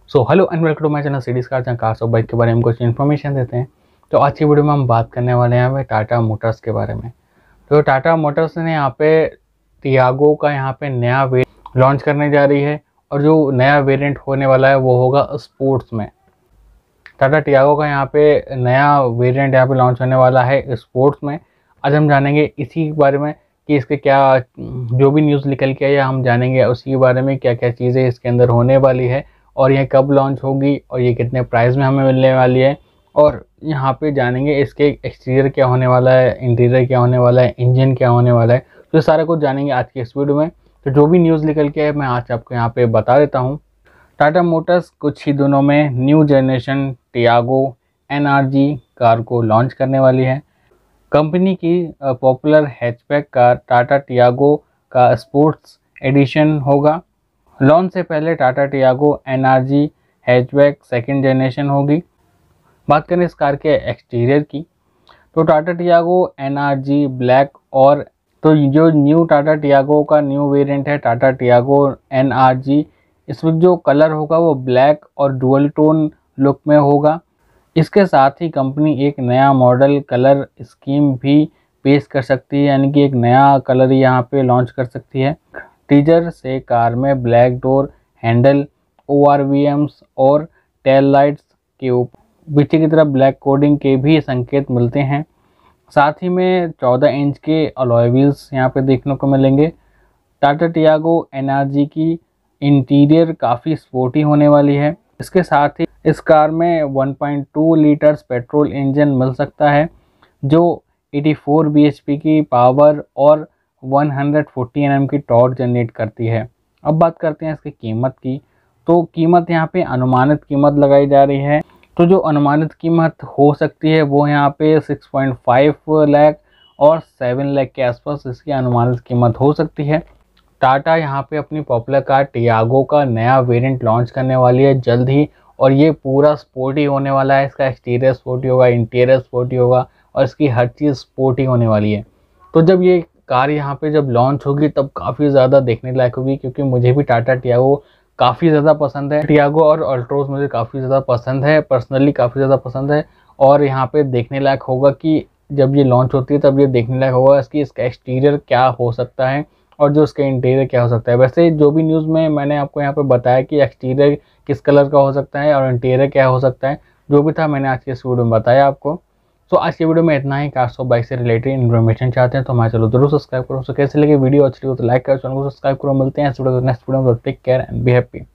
So hello and welcome to my channel series car, जहाँ cars और bike के बारे में कुछ इन्फॉर्मेशन देते हैं। तो आज की वीडियो में हम बात करने वाले हैं टाटा मोटर्स के बारे में। तो टाटा मोटर्स ने यहाँ पे टियागो का यहाँ पे नया वेरिएंट लॉन्च करने जा रही है, और जो नया वेरिएंट होने वाला है वो होगा स्पोर्ट्स में। टाटा टियागो का यहाँ पे नया वेरिएंट यहाँ पे लॉन्च होने वाला है स्पोर्ट्स में। आज हम जानेंगे इसी के बारे में कि इसके क्या जो भी न्यूज़ निकल के आया हम जानेंगे उसी के बारे में, क्या क्या चीज़ें इसके अंदर होने वाली है और ये कब लॉन्च होगी और ये कितने प्राइस में हमें मिलने वाली है। और यहाँ पे जानेंगे इसके एक्सटीरियर क्या होने वाला है, इंटीरियर क्या होने वाला है, इंजन क्या होने वाला है। तो सारा कुछ जानेंगे आज की इस वीडियो में। तो जो भी न्यूज़ निकल के है मैं आज आपको यहाँ पे बता देता हूँ। टाटा मोटर्स कुछ ही दिनों में new generation Tiago NRG car को लॉन्च करने वाली है। कंपनी की popular hatchback car Tata Tiago का स्पोर्ट्स एडिशन होगा। लॉन्च से पहले Tata Tiago NRG hatchback second generation होगी। बात करें इस कार के एक्सटीरियर की, तो टाटा टियागो NRG ब्लैक, और तो जो न्यू टाटा टियागो का न्यू वेरिएंट है टाटा टियागो NRG, इसमें जो कलर होगा वो ब्लैक और डुअल टोन लुक में होगा। इसके साथ ही कंपनी एक नया मॉडल कलर स्कीम भी पेश कर सकती है, यानी कि एक नया कलर यहाँ पे लॉन्च कर सकती है। टीजर से कार में ब्लैक डोर हैंडल, ORVMs और टेल लाइट्स के ऊपर पीछे की तरफ ब्लैक कोडिंग के भी संकेत मिलते हैं। साथ ही में 14 इंच के अलॉय व्हील्स यहाँ पे देखने को मिलेंगे। टाटा टियागो NRG की इंटीरियर काफ़ी स्पोर्टी होने वाली है। इसके साथ ही इस कार में 1.2 लीटर्स पेट्रोल इंजन मिल सकता है, जो 84 bhp की पावर और 140 Nm की टॉर्क जनरेट करती है। अब बात करते हैं इसकी कीमत की। तो कीमत यहाँ पे अनुमानित कीमत लगाई जा रही है। तो जो अनुमानित कीमत हो सकती है वो यहाँ पे 6.5 लाख और 7 लाख के आसपास इसकी अनुमानित कीमत हो सकती है। टाटा यहाँ पे अपनी पॉपुलर कार टियागो का नया वेरिएंट लॉन्च करने वाली है जल्द ही, और ये पूरा स्पोर्टी होने वाला है। इसका एक्सटीरियर स्पोर्टी होगा, इंटीरियर स्पोर्टी होगा, और इसकी हर चीज़ स्पोर्टी होने वाली है। तो जब ये कार यहाँ पे जब लॉन्च होगी तब काफ़ी ज़्यादा देखने लायक होगी, क्योंकि मुझे भी टाटा टियागो काफ़ी ज़्यादा पसंद है। टियागो और अल्ट्रोज मुझे काफ़ी ज़्यादा पसंद है, पर्सनली काफ़ी ज़्यादा पसंद है। और यहाँ पे देखने लायक होगा कि जब ये लॉन्च होती है तब ये देखने लायक होगा इसका एक्सटीरियर क्या हो सकता है और जो उसका इंटीरियर क्या हो सकता है। वैसे जो भी न्यूज़ में मैंने आपको यहाँ पे बताया कि एक्सटीरियर किस कलर का हो सकता है और इंटीरियर क्या हो सकता है, जो भी था मैंने आज की इस वीडियो में बताया आपको। तो आज की वीडियो में इतना ही। कार्स और बाइक से रिलेटेड इन्फॉर्मेशन चाहते हैं तो हमारे चलो जरूर सब्सक्राइब करो। सो कैसे लगे वीडियो अच्छी हो तो लाइक करो, चैनल को सब्सक्राइब करो। मिलते हैं नेक्स्ट वीडियो में। Take care and be happy.